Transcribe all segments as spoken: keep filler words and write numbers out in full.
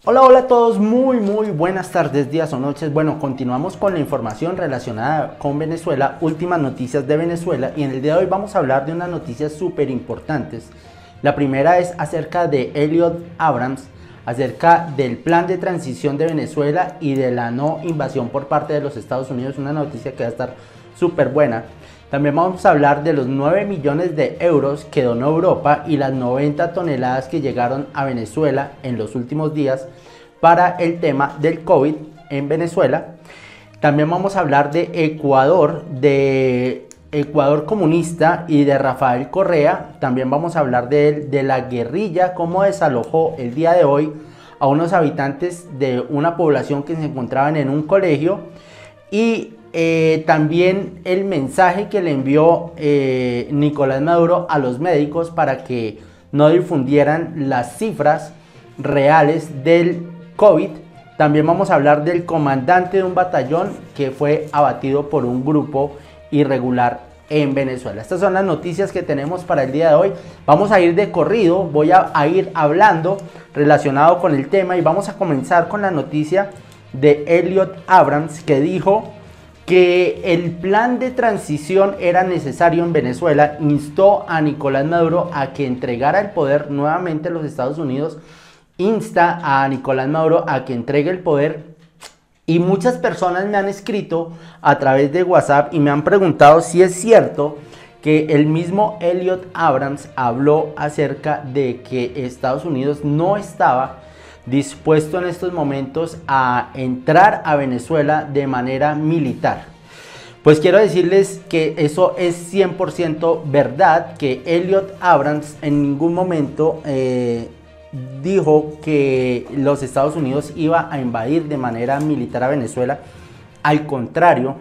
Hola, hola a todos, muy muy buenas tardes, días o noches. Bueno, continuamos con la información relacionada con Venezuela, últimas noticias de Venezuela, y en el día de hoy vamos a hablar de unas noticias súper importantes. La primera es acerca de Elliot Abrams, acerca del plan de transición de Venezuela y de la no invasión por parte de los Estados Unidos, una noticia que va a estar súper buena. También vamos a hablar de los nueve millones de euros que donó Europa y las noventa toneladas que llegaron a Venezuela en los últimos días para el tema del COVID en Venezuela. También vamos a hablar de Ecuador, de Ecuador comunista y de Rafael Correa. También vamos a hablar de él, de la guerrilla, cómo desalojó el día de hoy a unos habitantes de una población que se encontraban en un colegio, y Eh, también el mensaje que le envió eh, Nicolás Maduro a los médicos para que no difundieran las cifras reales del COVID. También vamos a hablar del comandante de un batallón que fue abatido por un grupo irregular en Venezuela. Estas son las noticias que tenemos para el día de hoy. Vamos a ir de corrido, voy a, a ir hablando relacionado con el tema, y vamos a comenzar con la noticia de Elliot Abrams, que dijo que el plan de transición era necesario en Venezuela. Instó a Nicolás Maduro a que entregara el poder nuevamente a los Estados Unidos. Insta a Nicolás Maduro a que entregue el poder. Y muchas personas me han escrito a través de WhatsApp y me han preguntado si es cierto que el mismo Elliot Abrams habló acerca de que Estados Unidos no estaba dispuesto en estos momentos a entrar a Venezuela de manera militar. Pues quiero decirles que eso es cien por ciento verdad, que Elliot Abrams en ningún momento eh, dijo que los Estados Unidos iba a invadir de manera militar a Venezuela. Al contrario,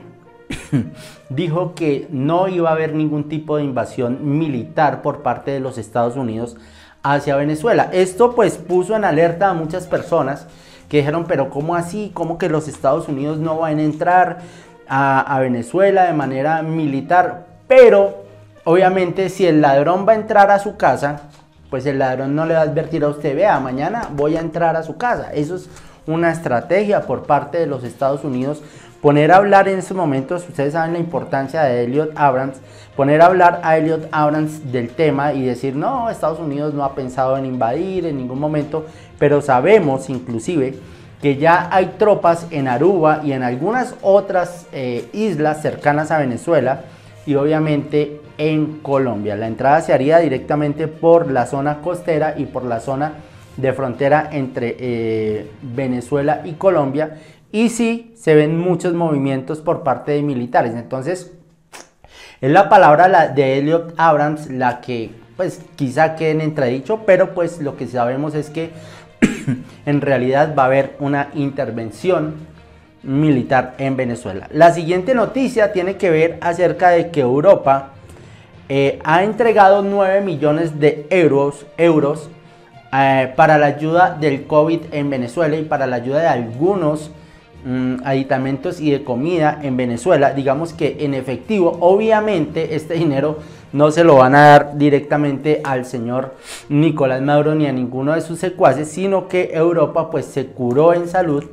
dijo que no iba a haber ningún tipo de invasión militar por parte de los Estados Unidos hacia Venezuela. Esto pues puso en alerta a muchas personas que dijeron, pero ¿cómo así? ¿Cómo que los Estados Unidos no van a entrar a, a Venezuela de manera militar? Pero obviamente si el ladrón va a entrar a su casa, pues el ladrón no le va a advertir a usted, vea, mañana voy a entrar a su casa. Eso es una estrategia por parte de los Estados Unidos. Poner a hablar en estos momentos, ustedes saben la importancia de Elliot Abrams, poner a hablar a Elliot Abrams del tema y decir, no, Estados Unidos no ha pensado en invadir en ningún momento, pero sabemos inclusive que ya hay tropas en Aruba y en algunas otras eh, islas cercanas a Venezuela, y obviamente en Colombia. La entrada se haría directamente por la zona costera y por la zona de frontera entre eh, Venezuela y Colombia. Y sí, se ven muchos movimientos por parte de militares. Entonces, es la palabra de Elliot Abrams la que, pues, quizá quede en entredicho, pero pues lo que sabemos es que en realidad va a haber una intervención militar en Venezuela. La siguiente noticia tiene que ver acerca de que Europa eh, ha entregado nueve millones de euros, euros eh, para la ayuda del COVID en Venezuela y para la ayuda de algunos aditamentos y de comida en Venezuela, digamos que en efectivo. Obviamente este dinero no se lo van a dar directamente al señor Nicolás Maduro ni a ninguno de sus secuaces, sino que Europa pues se curó en salud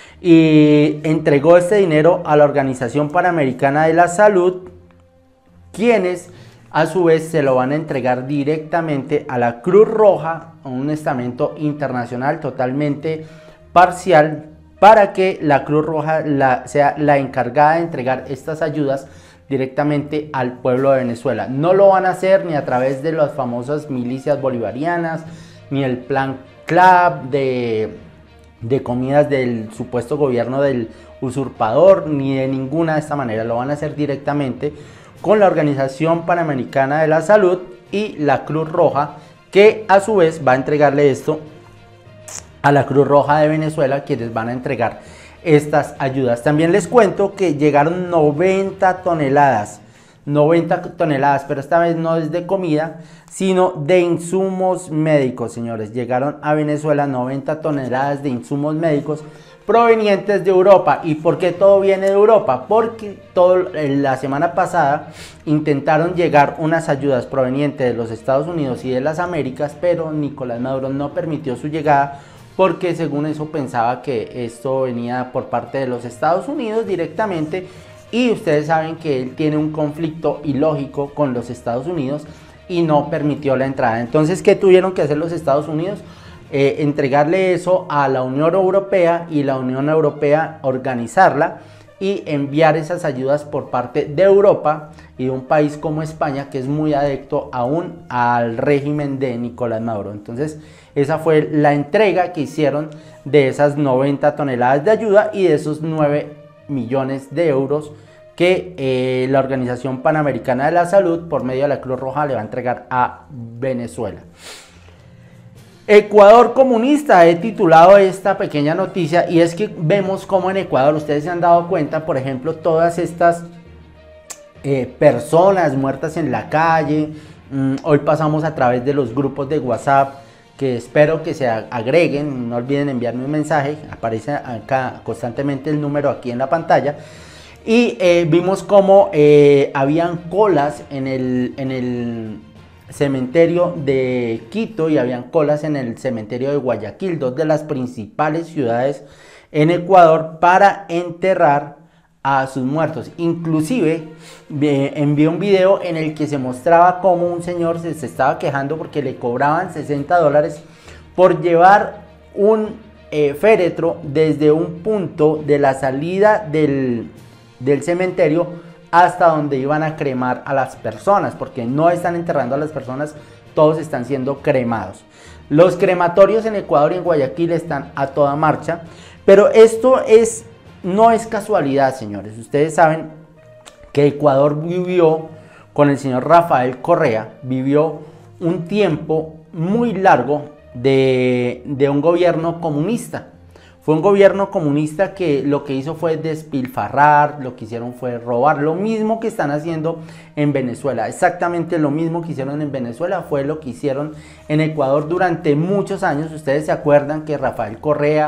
y entregó este dinero a la Organización Panamericana de la Salud, quienes a su vez se lo van a entregar directamente a la Cruz Roja, un estamento internacional totalmente parcial, para que la Cruz Roja la, sea la encargada de entregar estas ayudas directamente al pueblo de Venezuela. No lo van a hacer ni a través de las famosas milicias bolivarianas, ni el plan CLAP de, de comidas del supuesto gobierno del usurpador, ni de ninguna de esta manera. Lo van a hacer directamente con la Organización Panamericana de la Salud y la Cruz Roja, que a su vez va a entregarle esto a la Cruz Roja de Venezuela, quienes van a entregar estas ayudas. También les cuento que llegaron noventa toneladas, noventa toneladas, pero esta vez no es de comida, sino de insumos médicos, señores. Llegaron a Venezuela noventa toneladas de insumos médicos provenientes de Europa. ¿Y por qué todo viene de Europa? Porque todo, la semana pasada intentaron llegar unas ayudas provenientes de los Estados Unidos y de las Américas, pero Nicolás Maduro no permitió su llegada porque según eso pensaba que esto venía por parte de los Estados Unidos directamente, y ustedes saben que él tiene un conflicto ilógico con los Estados Unidos y no permitió la entrada. Entonces, ¿qué tuvieron que hacer los Estados Unidos? Eh, entregarle eso a la Unión Europea, y la Unión Europea organizarla y enviar esas ayudas por parte de Europa y de un país como España, que es muy adicto aún al régimen de Nicolás Maduro. Entonces, esa fue la entrega que hicieron de esas noventa toneladas de ayuda y de esos nueve millones de euros que eh, la Organización Panamericana de la Salud, por medio de la Cruz Roja, le va a entregar a Venezuela. Ecuador comunista, he titulado esta pequeña noticia, y es que vemos como en Ecuador, ustedes se han dado cuenta, por ejemplo, todas estas eh, personas muertas en la calle. mmm, hoy pasamos a través de los grupos de WhatsApp, que espero que se agreguen, no olviden enviarme un mensaje, aparece acá constantemente el número aquí en la pantalla, y eh, vimos como eh, habían colas en el, en el cementerio de Quito y habían colas en el cementerio de Guayaquil, dos de las principales ciudades en Ecuador, para enterrar a sus muertos. Inclusive eh, envié un video en el que se mostraba cómo un señor se, se estaba quejando porque le cobraban sesenta dólares por llevar un eh, féretro desde un punto de la salida del, del cementerio hasta donde iban a cremar a las personas, porque no están enterrando a las personas, todos están siendo cremados. Los crematorios en Ecuador y en Guayaquil están a toda marcha, pero esto es, no es casualidad, señores. Ustedes saben que Ecuador vivió, con el señor Rafael Correa, vivió un tiempo muy largo de, de un gobierno comunista. Fue un gobierno comunista que lo que hizo fue despilfarrar, lo que hicieron fue robar, lo mismo que están haciendo en Venezuela, exactamente lo mismo que hicieron en Venezuela fue lo que hicieron en Ecuador durante muchos años. Ustedes se acuerdan que Rafael Correa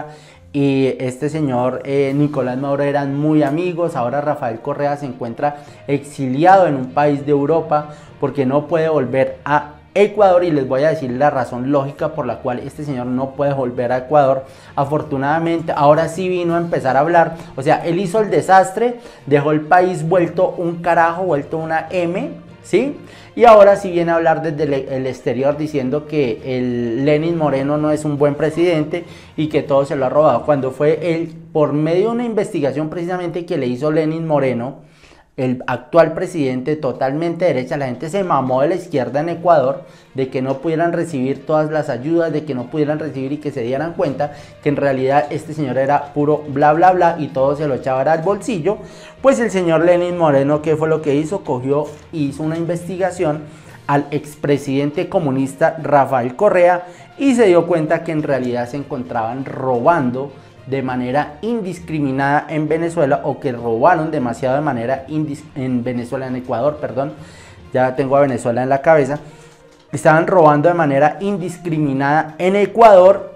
y este señor eh, Nicolás Maduro eran muy amigos. Ahora Rafael Correa se encuentra exiliado en un país de Europa porque no puede volver a Ecuador, y les voy a decir la razón lógica por la cual este señor no puede volver a Ecuador. Afortunadamente ahora sí vino a empezar a hablar, o sea, él hizo el desastre, dejó el país vuelto un carajo, vuelto una M, ¿sí? Y ahora sí viene a hablar desde el exterior diciendo que el Lenin Moreno no es un buen presidente y que todo se lo ha robado, cuando fue él, por medio de una investigación precisamente que le hizo Lenin Moreno, el actual presidente, totalmente derecha. La gente se mamó de la izquierda en Ecuador de que no pudieran recibir todas las ayudas, de que no pudieran recibir, y que se dieran cuenta que en realidad este señor era puro bla bla bla y todo se lo echaba al bolsillo. Pues el señor Lenin Moreno, ¿qué fue lo que hizo? Cogió y hizo una investigación al expresidente comunista Rafael Correa y se dio cuenta que en realidad se encontraban robando de manera indiscriminada en Venezuela, o que robaron demasiado de manera en Venezuela, en Ecuador, perdón, ya tengo a Venezuela en la cabeza. Estaban robando de manera indiscriminada en Ecuador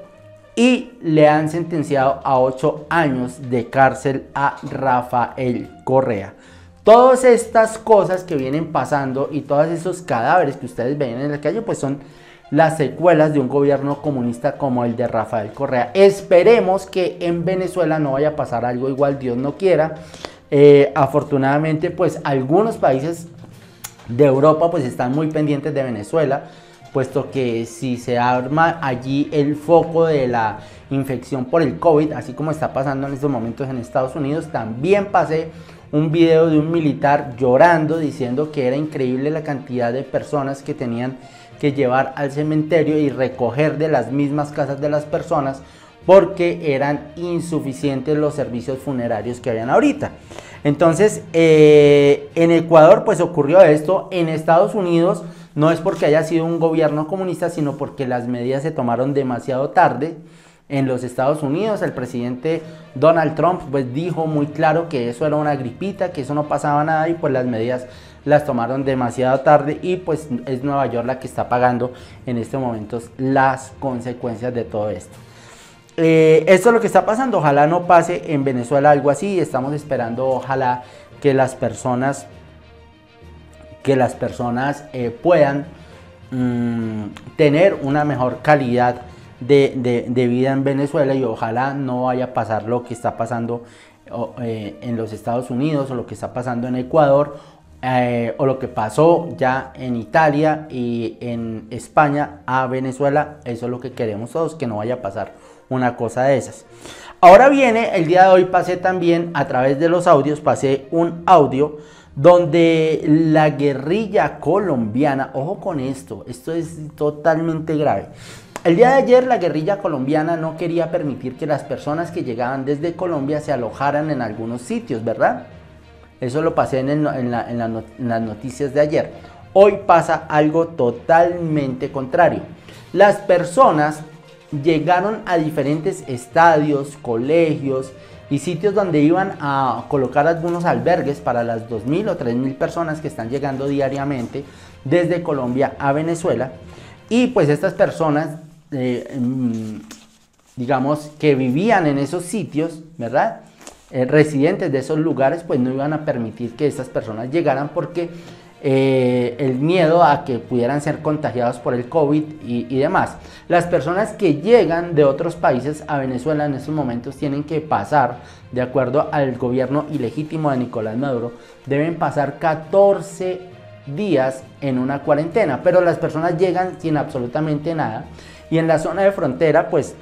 y le han sentenciado a ocho años de cárcel a Rafael Correa. Todas estas cosas que vienen pasando y todos esos cadáveres que ustedes ven en la calle, pues son las secuelas de un gobierno comunista como el de Rafael Correa. Esperemos que en Venezuela no vaya a pasar algo igual, Dios no quiera. Eh, afortunadamente, pues algunos países de Europa pues están muy pendientes de Venezuela, puesto que si se arma allí el foco de la infección por el COVID, así como está pasando en estos momentos en Estados Unidos. También pasé un video de un militar llorando, diciendo que era increíble la cantidad de personas que tenían que llevar al cementerio y recoger de las mismas casas de las personas porque eran insuficientes los servicios funerarios que habían ahorita. Entonces eh, en Ecuador pues ocurrió esto. En Estados Unidos no es porque haya sido un gobierno comunista, sino porque las medidas se tomaron demasiado tarde. En los Estados Unidos el presidente Donald Trump pues dijo muy claro que eso era una gripita, que eso no pasaba nada, y pues las medidas las tomaron demasiado tarde, y pues es Nueva York la que está pagando en estos momentos las consecuencias de todo esto. Eh, esto es lo que está pasando. Ojalá no pase en Venezuela algo así. Estamos esperando, ojalá que las personas que las personas eh, puedan mmm, tener una mejor calidad de, de, de vida en Venezuela, y ojalá no vaya a pasar lo que está pasando o, eh, en los Estados Unidos, o lo que está pasando en Ecuador, eh, o lo que pasó ya en Italia y en España a Venezuela. Eso es lo que queremos todos, que no vaya a pasar una cosa de esas. Ahora viene, el día de hoy pasé también a través de los audios, pasé un audio donde la guerrilla colombiana, ojo con esto, esto es totalmente grave. El día de ayer la guerrilla colombiana no quería permitir que las personas que llegaban desde Colombia se alojaran en algunos sitios, ¿verdad? Eso lo pasé en, el, en, la, en, la, en las noticias de ayer. Hoy pasa algo totalmente contrario. Las personas llegaron a diferentes estadios, colegios y sitios donde iban a colocar algunos albergues para las dos mil o tres mil personas que están llegando diariamente desde Colombia a Venezuela. Y pues estas personas, eh, digamos, que vivían en esos sitios, ¿verdad? Eh, residentes de esos lugares, pues no iban a permitir que estas personas llegaran, porque eh, el miedo a que pudieran ser contagiados por el COVID y, y demás. Las personas que llegan de otros países a Venezuela en estos momentos tienen que pasar, de acuerdo al gobierno ilegítimo de Nicolás Maduro, deben pasar catorce días en una cuarentena, pero las personas llegan sin absolutamente nada, y en la zona de frontera pues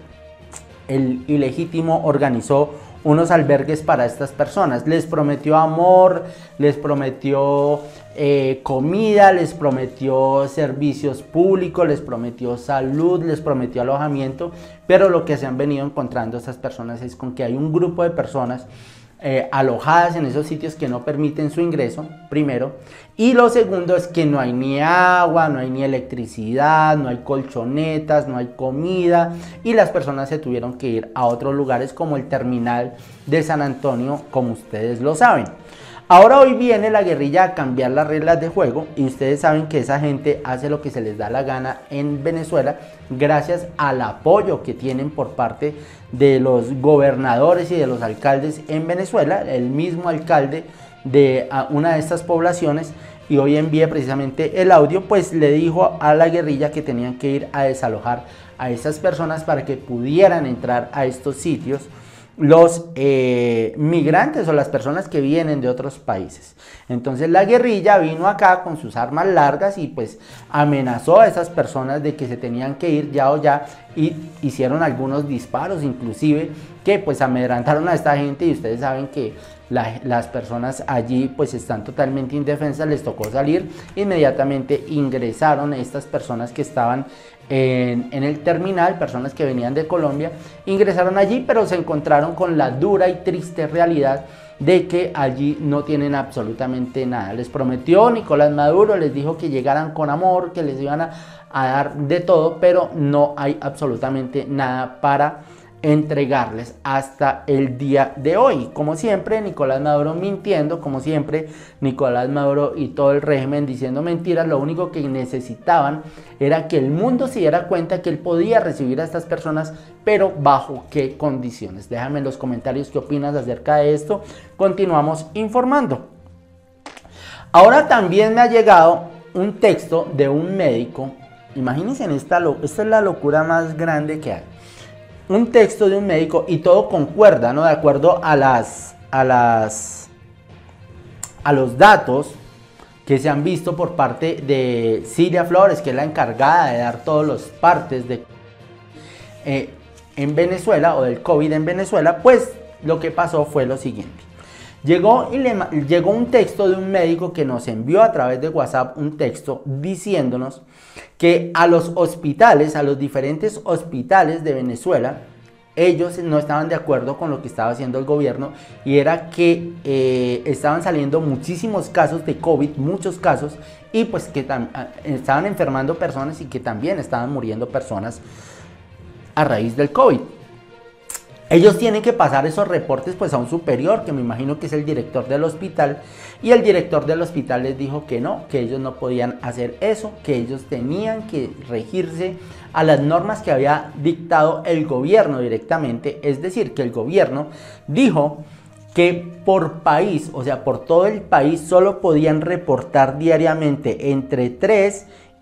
el ilegítimo organizó unos albergues para estas personas. Les prometió amor, les prometió eh, comida, les prometió servicios públicos, les prometió salud, les prometió alojamiento, pero lo que se han venido encontrando estas personas es con que hay un grupo de personas Eh, alojadas en esos sitios que no permiten su ingreso, primero, y lo segundo es que no hay ni agua, no hay ni electricidad, no hay colchonetas, no hay comida, y las personas se tuvieron que ir a otros lugares como el terminal de San Antonio, como ustedes lo saben. Ahora hoy viene la guerrilla a cambiar las reglas de juego, y ustedes saben que esa gente hace lo que se les da la gana en Venezuela gracias al apoyo que tienen por parte de los gobernadores y de los alcaldes en Venezuela. El mismo alcalde de una de estas poblaciones, y hoy envié precisamente el audio, pues le dijo a la guerrilla que tenían que ir a desalojar a estas personas para que pudieran entrar a estos sitios los eh, migrantes o las personas que vienen de otros países. Entonces la guerrilla vino acá con sus armas largas y pues amenazó a esas personas de que se tenían que ir ya o ya, y hicieron algunos disparos inclusive que pues amedrentaron a esta gente, y ustedes saben que la, las personas allí pues están totalmente indefensas. Les tocó salir, inmediatamente ingresaron estas personas que estaban En, en el terminal, personas que venían de Colombia, ingresaron allí, pero se encontraron con la dura y triste realidad de que allí no tienen absolutamente nada. Les prometió Nicolás Maduro, les dijo que llegaran con amor, que les iban a, a dar de todo, pero no hay absolutamente nada para entregarles hasta el día de hoy. Como siempre, Nicolás Maduro mintiendo, como siempre, Nicolás Maduro y todo el régimen diciendo mentiras. Lo único que necesitaban era que el mundo se diera cuenta que él podía recibir a estas personas, pero bajo qué condiciones. Déjame en los comentarios qué opinas acerca de esto. Continuamos informando. Ahora también me ha llegado un texto de un médico. Imagínense, en esta, esta es la locura más grande que hay. Un texto de un médico, y todo concuerda, ¿no? De acuerdo a las, a las, a los datos que se han visto por parte de Cilia Flores, que es la encargada de dar todos los partes de, eh, en Venezuela, o del COVID en Venezuela. Pues lo que pasó fue lo siguiente. Llegó, y le, llegó un texto de un médico que nos envió a través de WhatsApp un texto diciéndonos que a los hospitales, a los diferentes hospitales de Venezuela, ellos no estaban de acuerdo con lo que estaba haciendo el gobierno, y era que eh, estaban saliendo muchísimos casos de COVID, muchos casos, y pues que estaban enfermando personas y que también estaban muriendo personas a raíz del COVID. Ellos tienen que pasar esos reportes pues a un superior, que me imagino que es el director del hospital, y el director del hospital les dijo que no, que ellos no podían hacer eso, que ellos tenían que regirse a las normas que había dictado el gobierno directamente. Es decir, que el gobierno dijo que por país, o sea, por todo el país, solo podían reportar diariamente entre tres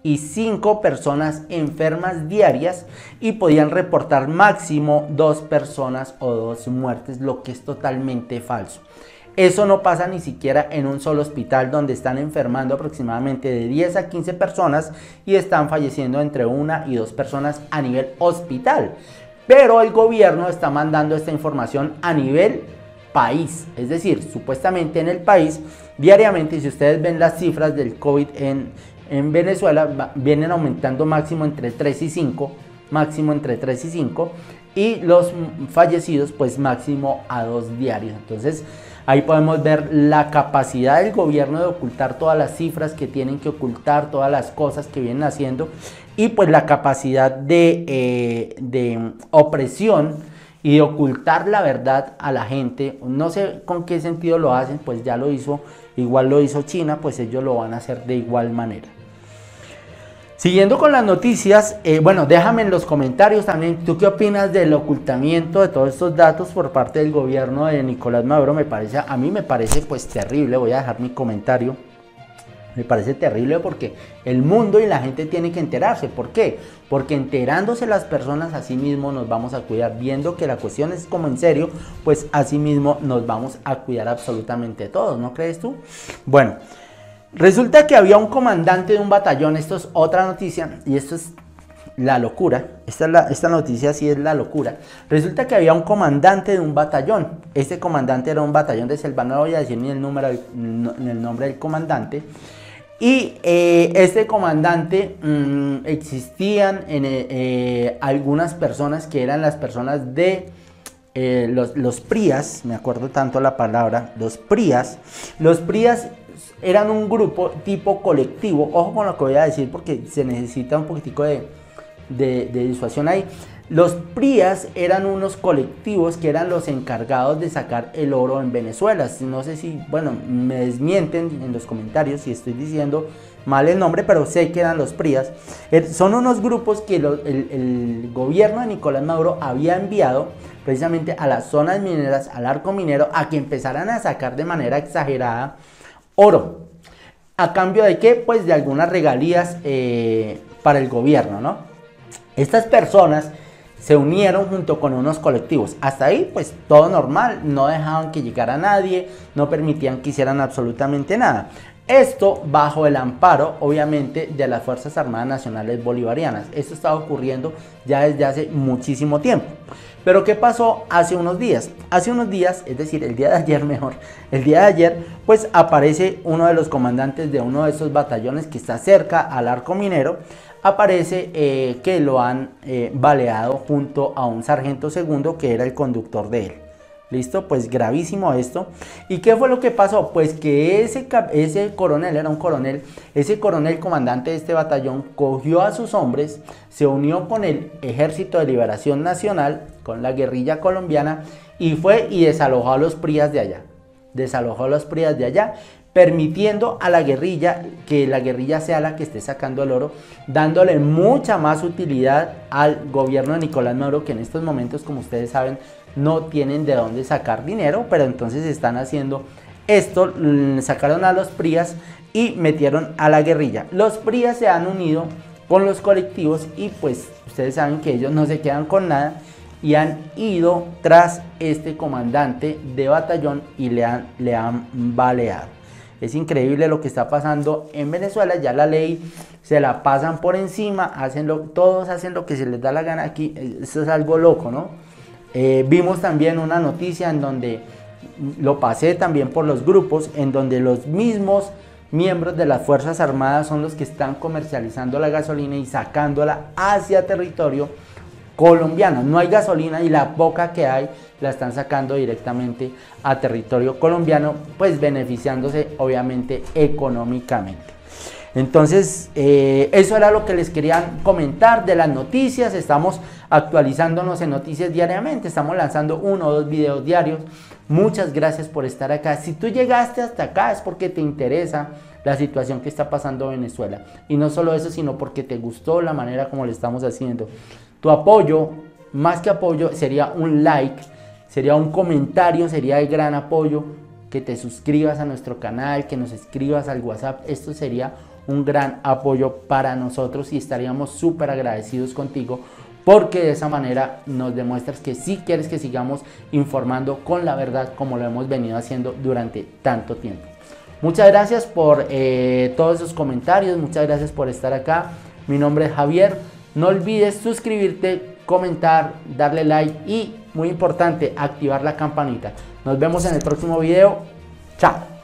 y cinco personas enfermas diarias y podían reportar máximo dos personas o dos muertes, lo que es totalmente falso. Eso no pasa ni siquiera en un solo hospital, donde están enfermando aproximadamente de diez a quince personas y están falleciendo entre una y dos personas a nivel hospital. Pero el gobierno está mandando esta información a nivel país, es decir, supuestamente en el país, diariamente, si ustedes ven las cifras del COVID en, en Venezuela, va, vienen aumentando máximo entre tres y cinco, máximo entre tres y cinco, y los fallecidos pues máximo a dos diarios. Entonces ahí podemos ver la capacidad del gobierno de ocultar todas las cifras que tienen que ocultar, todas las cosas que vienen haciendo, y pues la capacidad de, eh, de opresión y de ocultar la verdad a la gente. No sé con qué sentido lo hacen, pues ya lo hizo, igual lo hizo China, pues ellos lo van a hacer de igual manera. Siguiendo con las noticias, eh, bueno, déjame en los comentarios también, ¿tú qué opinas del ocultamiento de todos estos datos por parte del gobierno de Nicolás Maduro? Me parece, a mí me parece pues terrible, voy a dejar mi comentario. Me parece terrible porque el mundo y la gente tiene que enterarse. ¿Por qué? Porque enterándose las personas, así mismo nos vamos a cuidar. Viendo que la cuestión es como en serio, pues así mismo nos vamos a cuidar absolutamente todos, ¿no crees tú? Bueno, resulta que había un comandante de un batallón, esto es otra noticia, y esto es la locura, esta, es la, esta noticia sí es la locura. Resulta que había un comandante de un batallón, este comandante era un batallón de Selva, no voy a decir ni el, número, ni el nombre del comandante. Y eh, este comandante, mmm, existían en, eh, algunas personas que eran las personas de eh, los, los prías, me acuerdo tanto la palabra, los prías. Los prías eran un grupo tipo colectivo, ojo con lo que voy a decir porque se necesita un poquitico de, de, de disuasión ahí. Los prías eran unos colectivos que eran los encargados de sacar el oro en Venezuela. No sé si, bueno, me desmienten en los comentarios si estoy diciendo mal el nombre, pero sé que eran los prías. Son unos grupos que lo, el, el gobierno de Nicolás Maduro había enviado precisamente a las zonas mineras, al arco minero, a que empezaran a sacar de manera exagerada oro. ¿A cambio de qué? Pues de algunas regalías eh, para el gobierno, ¿no? Estas personas se unieron junto con unos colectivos. Hasta ahí pues todo normal, no dejaban que llegara nadie, no permitían que hicieran absolutamente nada. Esto bajo el amparo obviamente de las Fuerzas Armadas Nacionales Bolivarianas. Esto estaba ocurriendo ya desde hace muchísimo tiempo. Pero ¿qué pasó hace unos días? Hace unos días, es decir, el día de ayer mejor, el día de ayer pues aparece uno de los comandantes de uno de esos batallones que está cerca al arco minero. Aparece eh, que lo han eh, baleado junto a un sargento segundo que era el conductor de él. ¿Listo? Pues gravísimo esto. ¿Y qué fue lo que pasó? Pues que ese, ese coronel, era un coronel, ese coronel comandante de este batallón cogió a sus hombres, se unió con el Ejército de Liberación Nacional, con la guerrilla colombiana, y fue y desalojó a los prías de allá. Desalojó a los prías de allá, permitiendo a la guerrilla, que la guerrilla sea la que esté sacando el oro, dándole mucha más utilidad al gobierno de Nicolás Maduro, que en estos momentos, como ustedes saben, no tienen de dónde sacar dinero, pero entonces están haciendo esto, sacaron a los prías y metieron a la guerrilla. Los prías se han unido con los colectivos y pues ustedes saben que ellos no se quedan con nada y han ido tras este comandante de batallón y le han, le han baleado. Es increíble lo que está pasando en Venezuela, ya la ley se la pasan por encima, hacen lo, todos hacen lo que se les da la gana aquí, eso es algo loco, ¿no? Eh, vimos también una noticia en donde, lo pasé también por los grupos, en donde los mismos miembros de las Fuerzas Armadas son los que están comercializando la gasolina y sacándola hacia territorio colombiano. No hay gasolina y la poca que hay la están sacando directamente a territorio colombiano, pues beneficiándose obviamente económicamente. Entonces, eh, eso era lo que les quería comentar de las noticias. Estamos actualizándonos en noticias diariamente, estamos lanzando uno o dos videos diarios. Muchas gracias por estar acá. Si tú llegaste hasta acá es porque te interesa la situación que está pasando en Venezuela. Y no solo eso, sino porque te gustó la manera como lo estamos haciendo. Tu apoyo, más que apoyo, sería un like, sería un comentario, sería de gran apoyo. Que te suscribas a nuestro canal, que nos escribas al WhatsApp. Esto sería un gran apoyo para nosotros y estaríamos súper agradecidos contigo, porque de esa manera nos demuestras que sí quieres que sigamos informando con la verdad como lo hemos venido haciendo durante tanto tiempo. Muchas gracias por eh, todos esos comentarios, muchas gracias por estar acá. Mi nombre es Javier, no olvides suscribirte, comentar, darle like y, muy importante, activar la campanita. Nos vemos en el próximo video. Chao.